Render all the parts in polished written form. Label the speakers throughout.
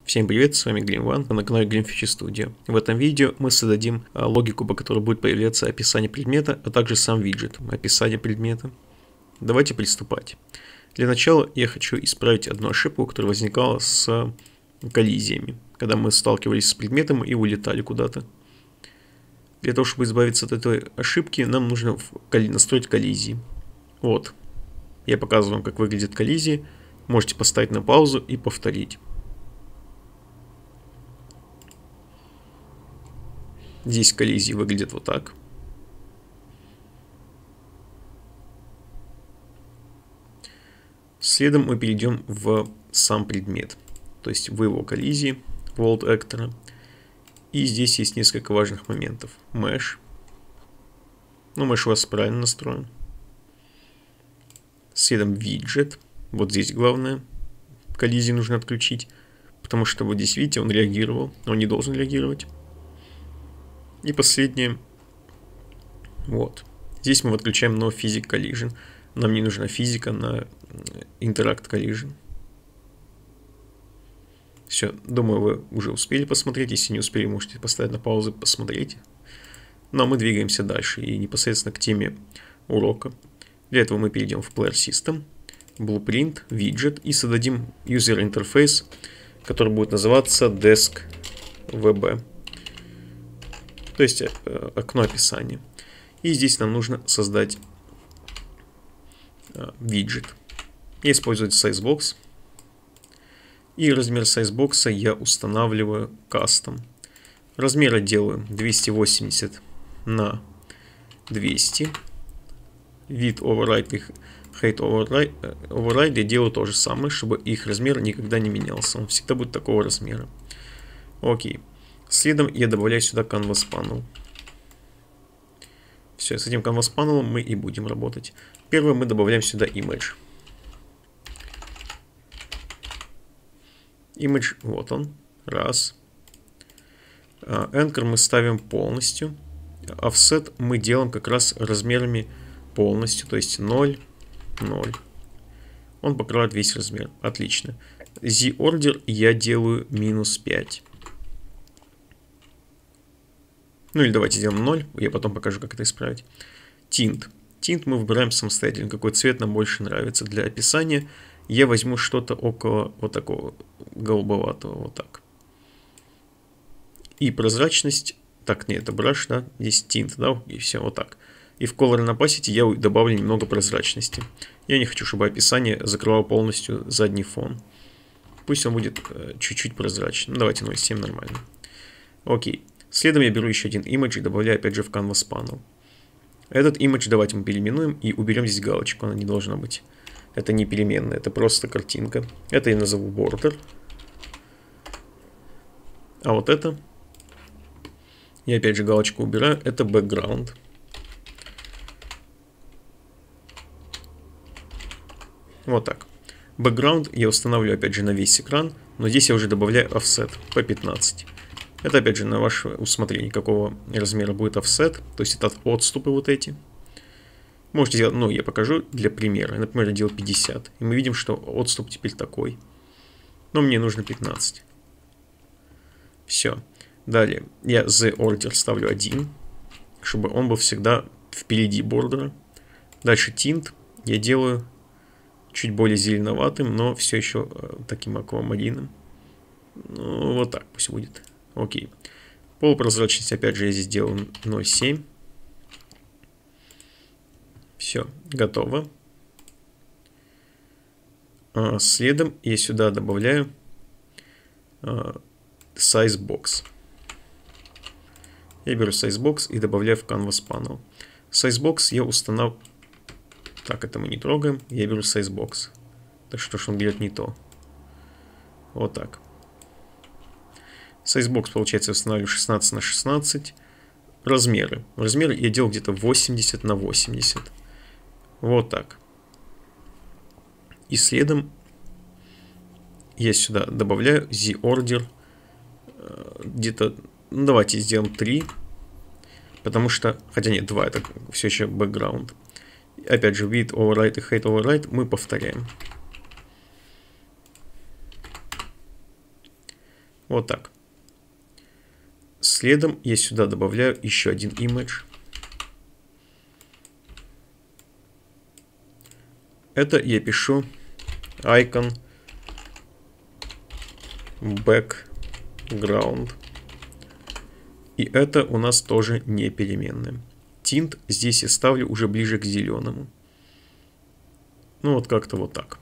Speaker 1: Всем привет, с вами GleamOne, на канале GleamFeature Studio. В этом видео мы создадим логику, по которой будет появляться описание предмета, а также сам виджет описания предмета. Давайте приступать. Для начала я хочу исправить одну ошибку, которая возникала с коллизиями, когда мы сталкивались с предметом и улетали куда-то. Для того, чтобы избавиться от этой ошибки, нам нужно настроить коллизии. Вот, я показываю вам, как выглядят коллизии. Можете поставить на паузу и повторить. Здесь коллизии выглядят вот так. Следом мы перейдем в сам предмет, то есть в его коллизии, World Actor. И здесь есть несколько важных моментов. Mesh. Mesh у вас правильно настроен. Следом Widget. Вот здесь главное. Коллизии нужно отключить, потому что вот здесь, видите, он реагировал, но он не должен реагировать. И последнее. Вот. Здесь мы отключаем No Physics Collision. Нам не нужна физика на Interact Collision. Все, думаю, вы уже успели посмотреть. Если не успели, можете поставить на паузу и посмотреть. Но мы двигаемся дальше и непосредственно к теме урока. Для этого мы перейдем в Player System, Blueprint, Widget и создадим User Interface, который будет называться Desk VB. То есть окно описания. И здесь нам нужно создать виджет. Я использую Sizebox. И размер Sizebox я устанавливаю custom. Размеры делаю 280 на 200. Вид override и height override я делаю то же самое, чтобы их размер никогда не менялся. Он всегда будет такого размера. Окей. Следом я добавляю сюда Canvas Panel. Все, с этим Canvas Panel мы и будем работать. Первое, мы добавляем сюда Image. Image, вот он. Раз. Anchor мы ставим полностью. Offset мы делаем как раз размерами полностью. То есть 0, 0. Он покрывает весь размер. Отлично. Z-Order я делаю -5. Ну или давайте сделаем 0, я потом покажу, как это исправить. Tint. Tint мы выбираем самостоятельно, какой цвет нам больше нравится. Для описания я возьму что-то около вот такого голубоватого, вот так. И прозрачность, так, нет, это brush, да, здесь tint, да, и все, вот так. И в Color and Opacity я добавлю немного прозрачности. Я не хочу, чтобы описание закрывало полностью задний фон. Пусть он будет чуть-чуть прозрачным. Давайте 0,7 нормально. Окей. Следом я беру еще один image и добавляю опять же в Canvas Panel. Этот image давайте мы переименуем и уберем здесь галочку, она не должна быть. Это не переменная, это просто картинка. Это я назову border. А вот это, я опять же галочку убираю, это background. Вот так. Background я устанавливаю опять же на весь экран, но здесь я уже добавляю offset по 15. Это опять же на ваше усмотрение, какого размера будет офсет, то есть это отступы вот эти. Можете сделать, ну я покажу для примера, например, я делал 50, и мы видим, что отступ теперь такой. Но мне нужно 15. Все. Далее я the order ставлю 1, чтобы он был всегда впереди бордера. Дальше tint я делаю чуть более зеленоватым, но все еще таким аквамарином. Ну, вот так пусть будет. Окей. Полупрозрачность, опять же, я здесь делаю 0,7. Все, готово. Следом я сюда добавляю Sizebox. Я беру Sizebox и добавляю в Canvas Panel. Sizebox я устанавливаю... Так, это мы не трогаем. Я беру Sizebox. Так что ж он берет не то. Вот так. Sizebox, получается, я устанавливаю 16 на 16. Размеры. Размеры я делал где-то 80 на 80. Вот так. И следом я сюда добавляю Z-Order. Где-то, ну, давайте сделаем 3. Потому что, хотя нет, 2, это все еще background. Опять же, width override и height override мы повторяем. Вот так. Следом я сюда добавляю еще один image. Это я пишу icon background. И это у нас тоже не переменная. Tint здесь я ставлю уже ближе к зеленому. Ну вот как-то вот так.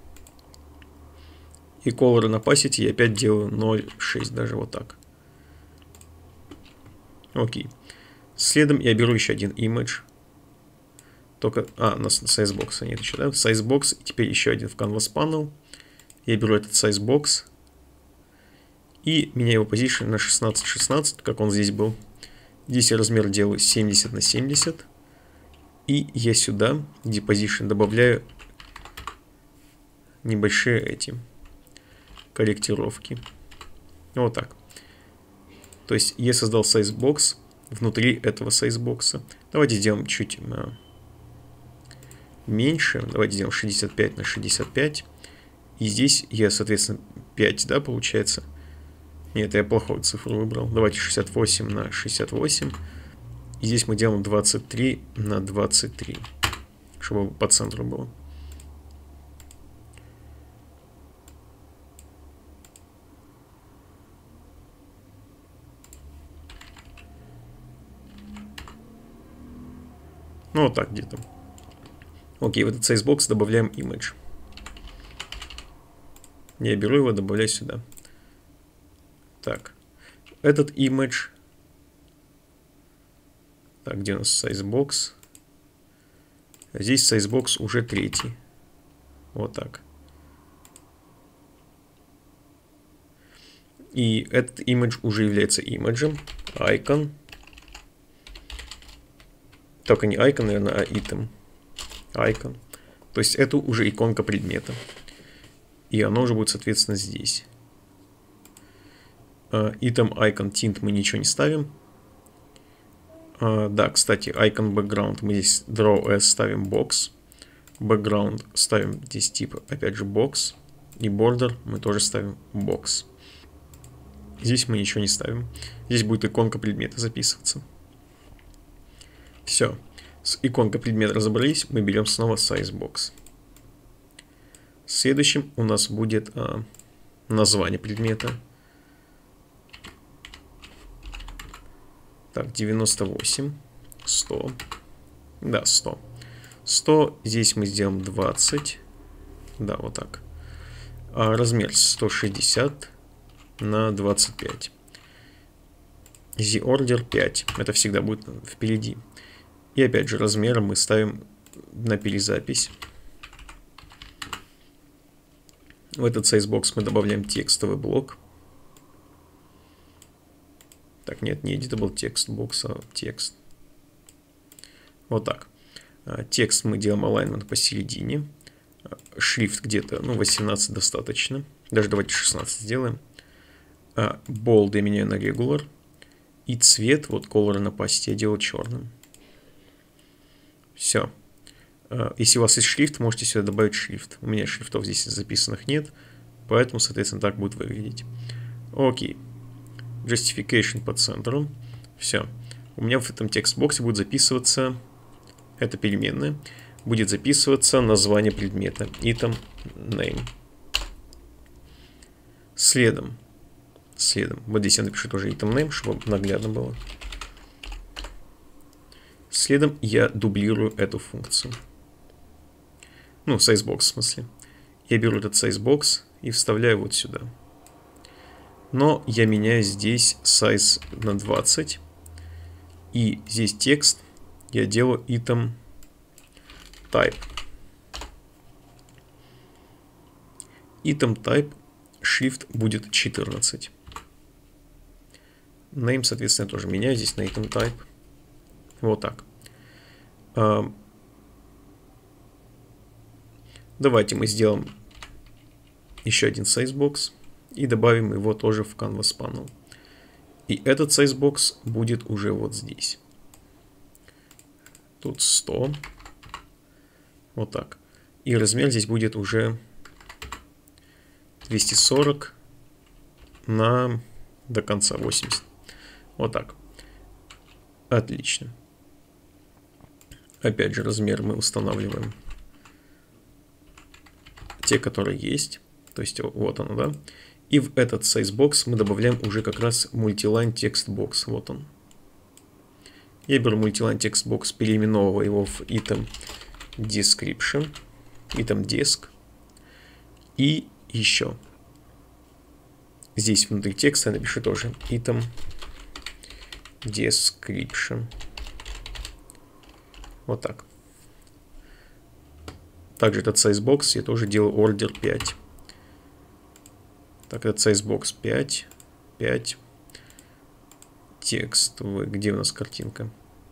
Speaker 1: И color на opacity я опять делаю 0.6, даже вот так. Окей. Следом я беру еще один image. Только, на sizebox нет еще, да? Sizebox, и теперь еще один в Canvas Panel. Я беру этот sizebox и меняю его position на 16:16, как он здесь был. Здесь я размер делаю 70 на 70. И я сюда, где position, добавляю небольшие эти корректировки. Вот так. То есть я создал sizebox внутри этого sizebox. Давайте сделаем чуть меньше. Давайте сделаем 65 на 65. И здесь я, соответственно, 5, да, получается. Нет, я плохую цифру выбрал. Давайте 68 на 68. И здесь мы делаем 23 на 23. Чтобы по центру было. Ну, вот так где-то. Окей, в этот sizebox добавляем image. Я беру его, добавляю сюда. Так. Этот image. Так, где у нас sizebox? Здесь sizebox уже третий. Вот так. И этот image уже является имиджем. Icon. Только не icon, наверное, а item. Icon. То есть это уже иконка предмета. И оно уже будет, соответственно, здесь. Item, icon, tint мы ничего не ставим. Да, кстати, icon background мы здесь draw as ставим box. Background ставим здесь тип, опять же, box. И border мы тоже ставим box. Здесь мы ничего не ставим. Здесь будет иконка предмета записываться. Все. С иконкой предмета разобрались. Мы берем снова sizebox. Следующим у нас будет название предмета. Так, 98. 100. Да, 100. 100. Здесь мы сделаем 20. Да, вот так. Размер 160 на 25. The order 5. Это всегда будет впереди. И опять же размером мы ставим на перезапись. В этот sizebox мы добавляем текстовый блок. Так, нет, не editable text box, а текст. Вот так. Текст мы делаем alignment посередине. Шрифт где-то, 18 достаточно. Даже давайте 16 сделаем. Bold я меняю на regular. И цвет, вот color на opacity я делаю черным. Все. Если у вас есть шрифт, можете сюда добавить шрифт. У меня шрифтов здесь записанных нет. Поэтому, соответственно, так будет выглядеть. Окей. Justification по центру. Все. У меня в этом текст-боксе будет записываться, это переменная, будет записываться название предмета. Item name. Следом. Вот здесь я напишу тоже item name, чтобы наглядно было. Следом я дублирую эту функцию. Sizebox в смысле. Я беру этот sizebox и вставляю вот сюда. Но я меняю здесь size на 20. И здесь текст я делаю item type. Item type shift будет 14. Name, соответственно, я тоже меняю здесь на item type. Вот так. Давайте мы сделаем еще один sizebox и добавим его тоже в Canvas Panel. И этот sizebox будет уже вот здесь. Тут 100. Вот так. И размер здесь будет уже 240 до конца 80. Вот так. Отлично. Опять же, размер мы устанавливаем те, которые есть. То есть вот оно, да. И в этот sizebox мы добавляем уже как раз multiline text box. Вот он. Я беру multiline text box, переименовываю его в item description, item desk. И еще здесь внутри текста я напишу тоже item description. Вот так. Также этот sizebox я тоже делаю order 5. Так, этот sizebox 5. 5. Текст. Где у нас картинка?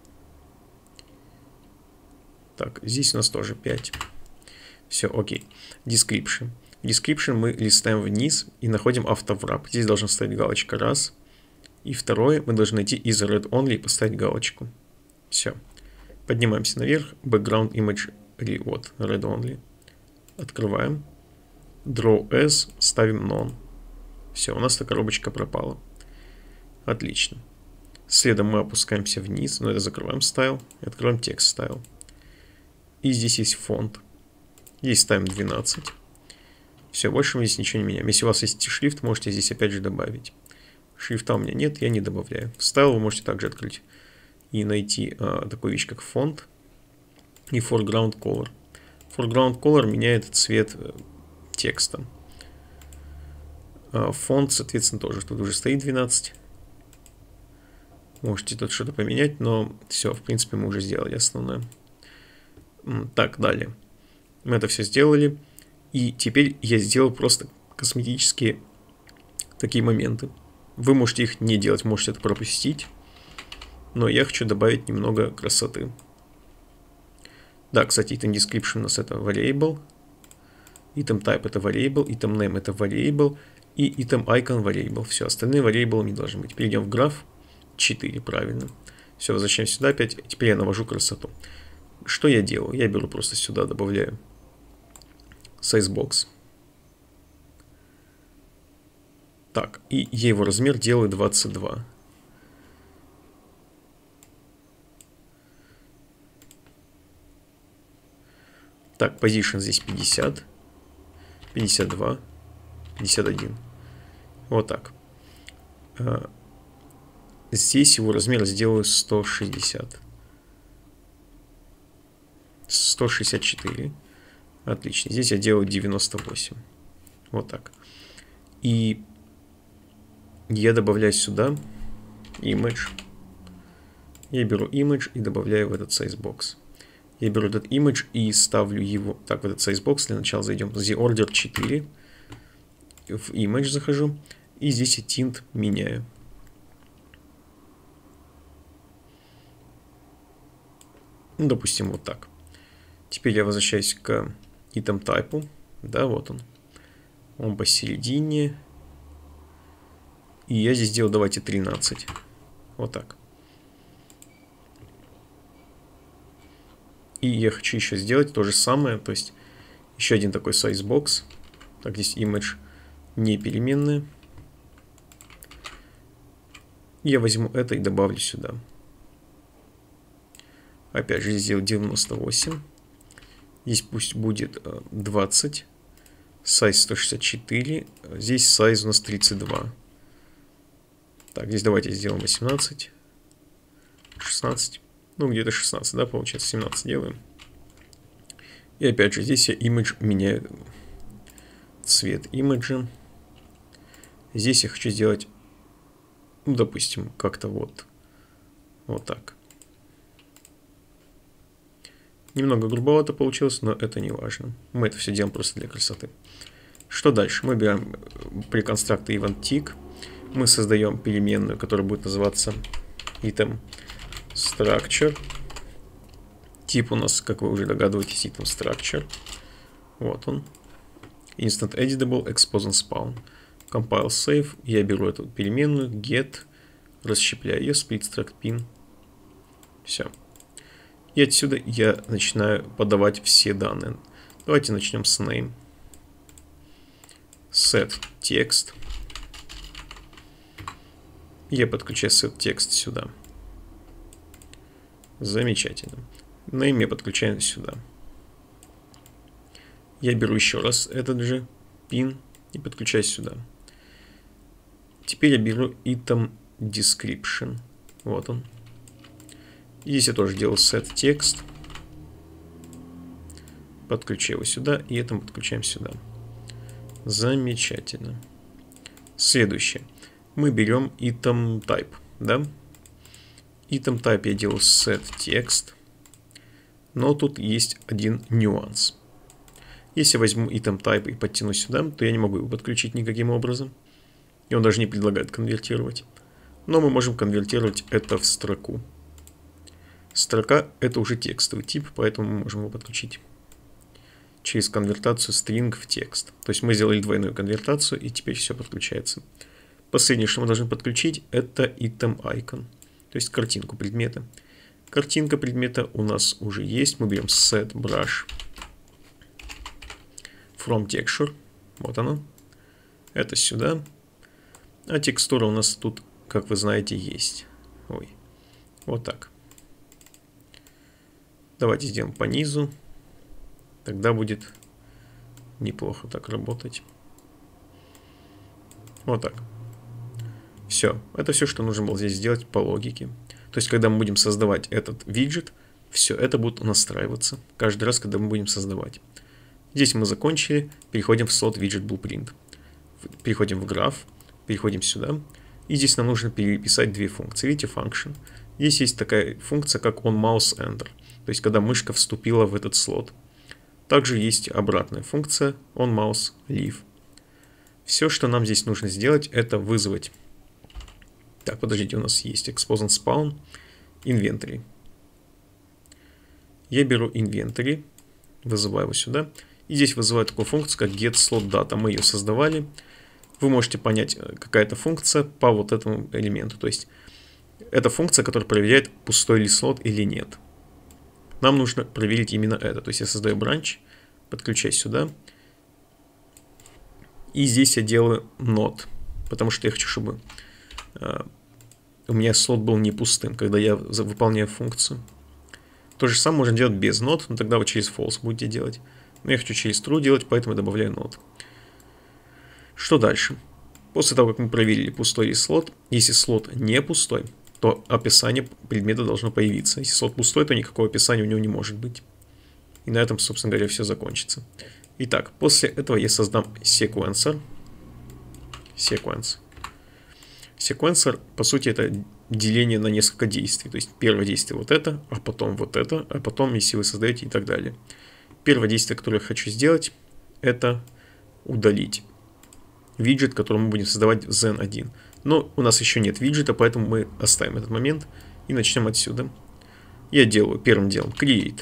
Speaker 1: Так, здесь у нас тоже 5. Все, окей. Description. Description мы листаем вниз и находим автоврап. Здесь должна стоять галочка раз. И второе, мы должны найти из read only и поставить галочку. Все. Поднимаемся наверх. Background image вот, read only. Открываем. Draw as, ставим none. Все, у нас эта коробочка пропала. Отлично. Следом мы опускаемся вниз, но это закрываем style и открываем текст style. И здесь есть фонд. Здесь ставим 12. Все, больше мы здесь ничего не меняем. Если у вас есть шрифт, можете здесь опять же добавить. Шрифта у меня нет, я не добавляю. В style вы можете также открыть и найти такую вещь, как фонд и foreground color. Foreground color меняет цвет текста. Фонд, соответственно, тоже тут уже стоит 12. Можете тут что-то поменять, но все, в принципе, мы уже сделали основное. Так, далее. Мы это все сделали. И теперь я сделал просто косметические такие моменты. Вы можете их не делать, можете это пропустить. Но я хочу добавить немного красоты. Да, кстати, item description у нас это variable. Item type это variable. Item name это variable. И item icon variable. Все, остальные variable не должны быть. Перейдем в граф. 4, правильно. Все, возвращаемся сюда опять. Теперь я навожу красоту. Что я делаю? Я беру просто сюда, добавляю sizebox. Так, и я его размер делаю 22. Так, position здесь 50, 52, 51. Вот так. Здесь его размер сделаю 160. 164. Отлично. Здесь я делаю 98. Вот так. И я добавляю сюда image. Я беру image и добавляю в этот sizebox. Я беру этот image и ставлю его... Так, в этот sizebox для начала зайдем. The order 4. В image захожу. И здесь я tint меняю. Ну, допустим, вот так. Теперь я возвращаюсь к item type. Да, вот он. Он посередине. И я здесь делаю, давайте, 13. Вот так. И я хочу еще сделать то же самое. То есть, еще один такой sizebox. Так, здесь image не переменная. Я возьму это и добавлю сюда. Опять же, здесь сделаю 98. Здесь пусть будет 20. Size 164. Здесь size у нас 32. Так, здесь давайте сделаем 18. 16. Ну, где-то 16, да, получается. 17 делаем. И опять же, здесь я image меняю цвет имиджа. Здесь я хочу сделать, ну, допустим, как-то вот. Вот так. Немного грубовато получилось, но это не важно. Мы это все делаем просто для красоты. Что дальше? Мы берем при конструкте event tick. Мы создаем переменную, которая будет называться item structure. Тип у нас, как вы уже догадываетесь, item structure. Вот он. Instant editable, expose and spawn. Compile save. Я беру эту переменную, get, расщепляю ее, split struct pin. Все. И отсюда я начинаю подавать все данные. Давайте начнем с name. Set text. Я подключаю setText сюда. Замечательно. Name я подключаю сюда. Я беру еще раз этот же pin и подключаю сюда. Теперь я беру item description. Вот он. И здесь я тоже делаю setText. Подключаю его сюда, и это мы подключаем сюда. Замечательно. Следующее. Мы берем item type, да? Item type я делаю setText. Но тут есть один нюанс. Если я возьму item type и подтяну сюда, то я не могу его подключить никаким образом. И он даже не предлагает конвертировать. Но мы можем конвертировать это в строку. Строка — это уже текстовый тип, поэтому мы можем его подключить через конвертацию string в текст. То есть мы сделали двойную конвертацию, и теперь все подключается. Последнее, что мы должны подключить, это item icon, то есть картинку предмета. Картинка предмета у нас уже есть. Мы берем set brush from texture. Вот оно. Это сюда. А текстура у нас тут, как вы знаете, есть. Ой. Вот так. Давайте сделаем по низу. Тогда будет неплохо так работать. Вот так. Все. Это все, что нужно было здесь сделать по логике. То есть, когда мы будем создавать этот виджет, все это будет настраиваться каждый раз, когда мы будем создавать. Здесь мы закончили. Переходим в слот виджет blueprint. Переходим в граф. Переходим сюда. И здесь нам нужно переписать две функции. Видите, function. Здесь есть такая функция, как onMouseEnter. То есть, когда мышка вступила в этот слот. Также есть обратная функция onMouseLeave. Все, что нам здесь нужно сделать, это вызвать. Так, подождите, у нас есть ExpositSpawn, Inventory. Я беру Inventory, вызываю его сюда. И здесь вызываю такую функцию, как getSlotData. Мы ее создавали. Вы можете понять, какая это функция по вот этому элементу. То есть, это функция, которая проверяет, пустой ли слот или нет. Нам нужно проверить именно это. То есть я создаю branch, подключаю сюда. И здесь я делаю not. Потому что я хочу, чтобы у меня слот был не пустым, когда я выполняю функцию. То же самое можно делать без not, но тогда вы через false будете делать. Но я хочу через true делать, поэтому я добавляю not. Что дальше? После того, как мы проверили, пустой ли слот, если слот не пустой, то описание предмета должно появиться. Если слот пустой, то никакого описания у него не может быть. И на этом, собственно говоря, все закончится. Итак, после этого я создам sequencer. Sequencer, по сути, это деление на несколько действий. То есть первое действие вот это, а потом, если вы создаете и так далее. Первое действие, которое я хочу сделать, это удалить виджет, который мы будем создавать в Zen1. Но у нас еще нет виджета, поэтому мы оставим этот момент и начнем отсюда. Я делаю первым делом create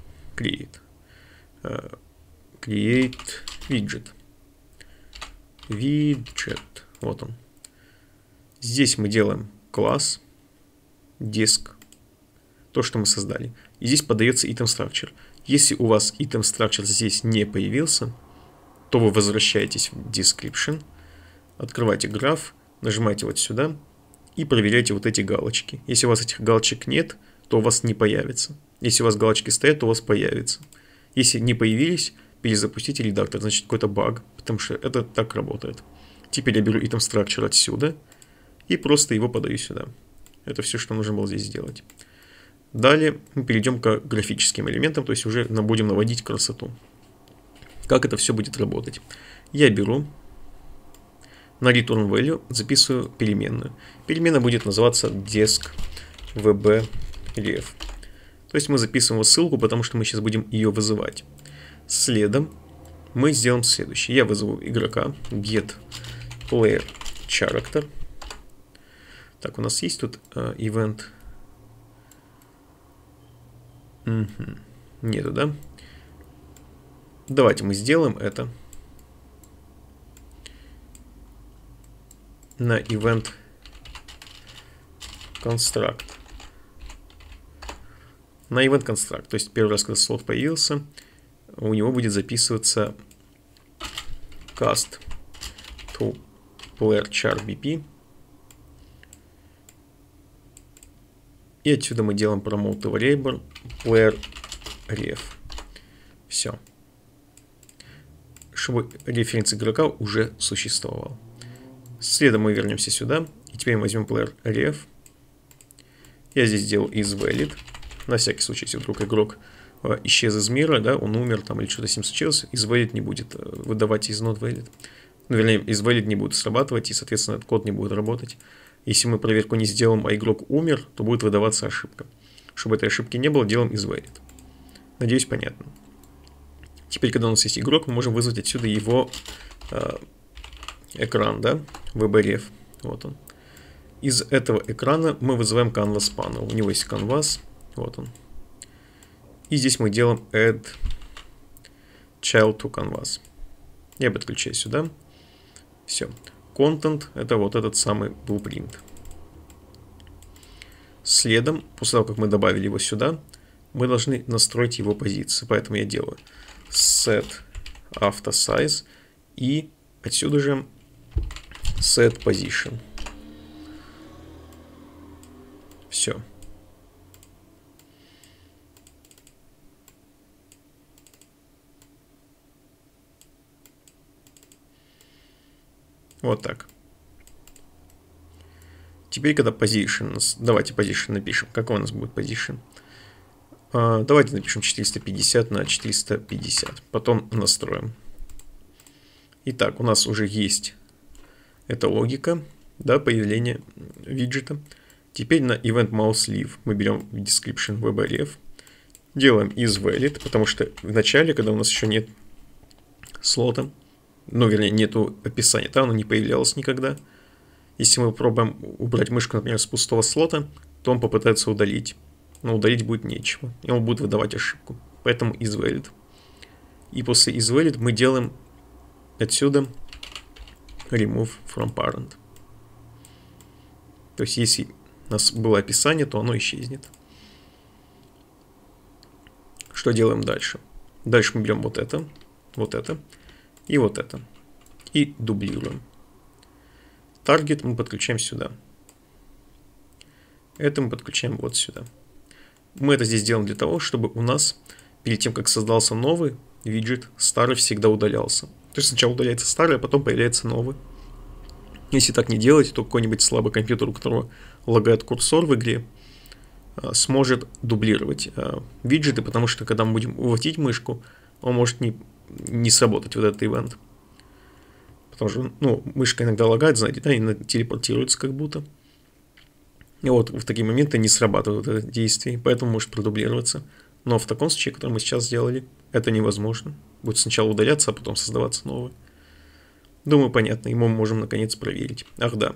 Speaker 1: widget. Вот он. Здесь мы делаем класс disk, то, что мы создали. И здесь подается item structure. Если у вас item structure здесь не появился, то вы возвращаетесь в description, открываете граф, нажимаете вот сюда и проверяйте вот эти галочки. Если у вас этих галочек нет, то у вас не появится. Если у вас галочки стоят, то у вас появится. Если не появились, перезапустите редактор, значит какой-то баг, потому что это так работает. Теперь я беру item structure отсюда и просто его подаю сюда. Это все, что нужно было здесь сделать. Далее мы перейдем к графическим элементам, то есть уже будем наводить красоту. Как это все будет работать? Я беру на return value, записываю переменную. Переменная будет называться deskVB ref. То есть мы записываем ссылку, потому что мы сейчас будем ее вызывать. Следом мы сделаем следующее. Я вызову игрока getPlayerCharacter. Так, у нас есть тут event. Нету, да? Давайте мы сделаем это на event construct. На event construct, то есть первый раз, когда слот появился, у него будет записываться cast to player char bp. И отсюда мы делаем promote variable player ref. Все. Чтобы референс игрока уже существовал. Следом мы вернемся сюда. И теперь мы возьмем player ref. Я здесь сделал isValid. На всякий случай, если вдруг игрок исчез из мира, да, он умер там или что-то с ним случилось, isValid не будет выдавать из notValid. Ну, вернее, isValid не будет срабатывать, и, соответственно, этот код не будет работать. Если мы проверку не сделаем, а игрок умер, то будет выдаваться ошибка. Чтобы этой ошибки не было, делаем isValid. Надеюсь, понятно. Теперь, когда у нас есть игрок, мы можем вызвать отсюда его экран, да, VBRef. Вот он. Из этого экрана мы вызываем Canvas Panel. У него есть Canvas. Вот он. И здесь мы делаем Add Child to Canvas. Я подключаю сюда. Все. Content — это вот этот самый blueprint. Следом, после того, как мы добавили его сюда, мы должны настроить его позиции. Поэтому я делаю set auto size и отсюда же set position. Все. Вот так. Теперь, когда position, давайте position напишем. Какой у нас будет position? Давайте напишем 450 на 450. Потом настроим. Итак, у нас уже есть эта логика, да, появления виджета. Теперь на event mouse leave мы берем description WebRef, делаем isValid, потому что в начале, когда у нас еще нет слота, ну, вернее, нету описания, там оно не появлялось никогда. Если мы попробуем убрать мышку, например, с пустого слота, то он попытается удалить. Но удалить будет нечего, и он будет выдавать ошибку. Поэтому isValid. И после isValid мы делаем отсюда remove from parent. То есть, если у нас было описание, то оно исчезнет. Что делаем дальше? Дальше мы берем вот это и вот это. И дублируем. Таргет мы подключаем сюда. Это мы подключаем вот сюда. Мы это здесь делаем для того, чтобы у нас, перед тем, как создался новый виджет, старый всегда удалялся. То есть сначала удаляется старый, а потом появляется новый. Если так не делать, то какой-нибудь слабый компьютер, у которого лагает курсор в игре, сможет дублировать виджеты, потому что когда мы будем выводить мышку, он может не сработать вот этот ивент. Потому что, ну, мышка иногда лагает, знаете, да, и телепортируется как будто. И вот в такие моменты не срабатывает это действие, поэтому может продублироваться. Но в таком случае, который мы сейчас сделали, это невозможно. Будет сначала удаляться, а потом создаваться новый. Думаю, понятно, и мы можем наконец проверить. Ах да.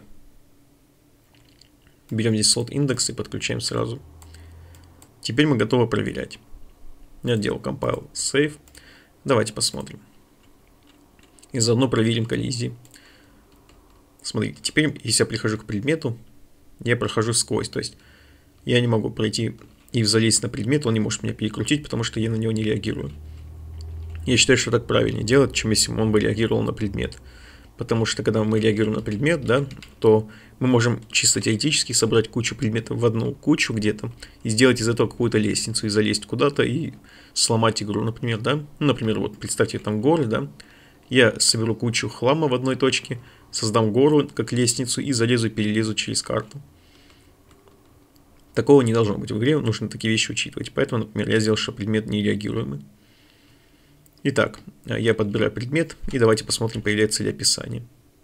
Speaker 1: Берем здесь слот индекс и подключаем сразу. Теперь мы готовы проверять. Я делал compile save. Давайте посмотрим. И заодно проверим коллизии. Смотрите, теперь, если я прихожу к предмету, я прохожу сквозь. То есть я не могу пройти и залезть на предмет, он не может меня перекрутить, потому что я на него не реагирую. Я считаю, что так правильнее делать, чем если он бы реагировал на предмет. Потому что когда мы реагируем на предмет, да, то мы можем чисто теоретически собрать кучу предметов в одну кучу где-то и сделать из этого какую-то лестницу, и залезть куда-то и сломать игру, например, да. Ну, например, вот представьте там горы, да. Я соберу кучу хлама в одной точке, создам гору как лестницу и залезу, перелезу через карту. Такого не должно быть в игре, нужно такие вещи учитывать. Поэтому, например, я сделал, что предмет нереагируемый. Итак, я подбираю предмет, и давайте посмотрим, появляется ли описание.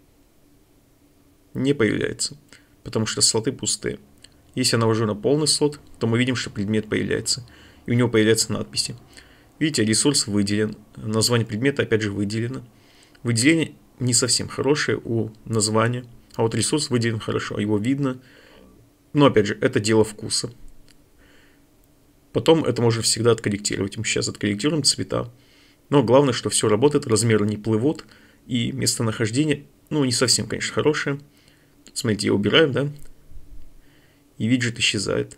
Speaker 1: Не появляется, потому что слоты пустые. Если я навожу на полный слот, то мы видим, что предмет появляется, и у него появляются надписи. Видите, ресурс выделен, название предмета опять же выделено. Выделение не совсем хорошее у названия, а вот ресурс выделен хорошо, его видно. Но опять же, это дело вкуса. Потом это можно всегда откорректировать. Мы сейчас откорректируем цвета. Но главное, что все работает, размеры не плывут, и местонахождение, ну, не совсем, конечно, хорошее. Смотрите, я убираю, да, и виджет исчезает.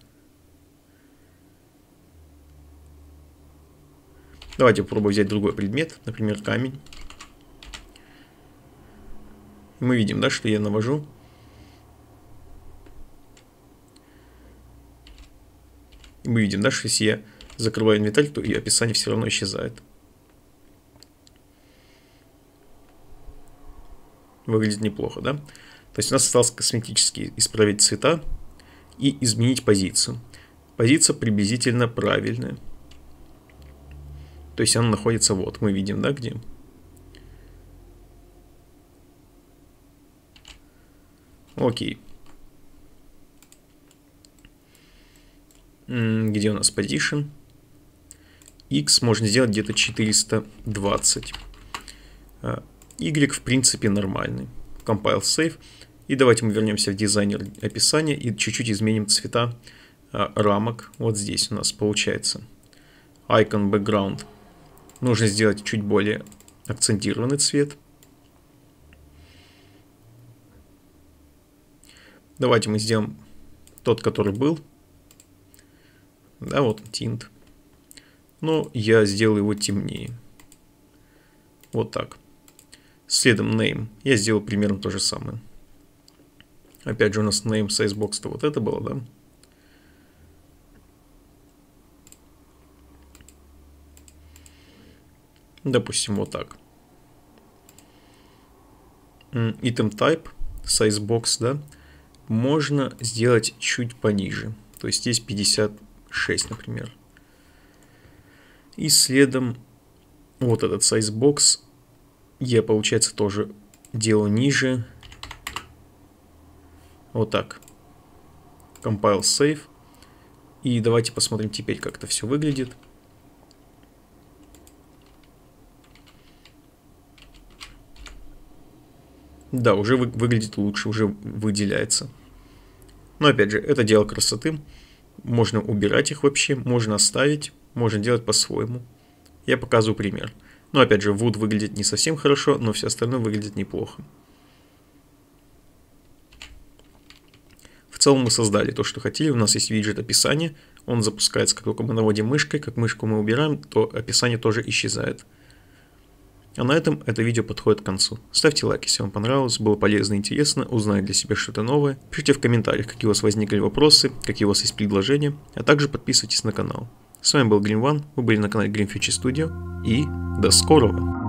Speaker 1: Давайте попробуем взять другой предмет, например, камень. Мы видим, да, что я навожу. И мы видим, да, что если я закрываю инвентарь, то и описание все равно исчезает. Выглядит неплохо, да? То есть у нас осталось косметически исправить цвета и изменить позицию. Позиция приблизительно правильная. То есть она находится вот, мы видим, да, где? Окей. Где у нас position? X можно сделать где-то 420. Y в принципе нормальный. Compile save. И давайте мы вернемся в дизайнер описания и чуть-чуть изменим цвета рамок. Вот здесь у нас получается icon background. Нужно сделать чуть более акцентированный цвет. Давайте мы сделаем тот, который был. Да, вот tint. Но я сделаю его темнее. Вот так. Следом name. Я сделал примерно то же самое. Опять же у нас name sizebox-то вот это было, да? Допустим, вот так. Item type, sizebox, да? Можно сделать чуть пониже. То есть здесь 56, например. И следом вот этот sizebox я, получается, тоже делаю ниже. Вот так. Compile save. И давайте посмотрим теперь, как это все выглядит. Да, уже выглядит лучше, уже выделяется. Но опять же, это дело красоты. Можно убирать их вообще, можно оставить, можно делать по-своему. Я показываю пример. Но опять же, Wood выглядит не совсем хорошо, но все остальное выглядит неплохо. В целом мы создали то, что хотели. У нас есть виджет описания. Он запускается, как только мы наводим мышкой. Как мышку мы убираем, то описание тоже исчезает. А на этом это видео подходит к концу. Ставьте лайк, если вам понравилось, было полезно и интересно, узнать для себя что-то новое. Пишите в комментариях, какие у вас возникли вопросы, какие у вас есть предложения, а также подписывайтесь на канал. С вами был Green One, вы были на канале Green Future Studio, и до скорого!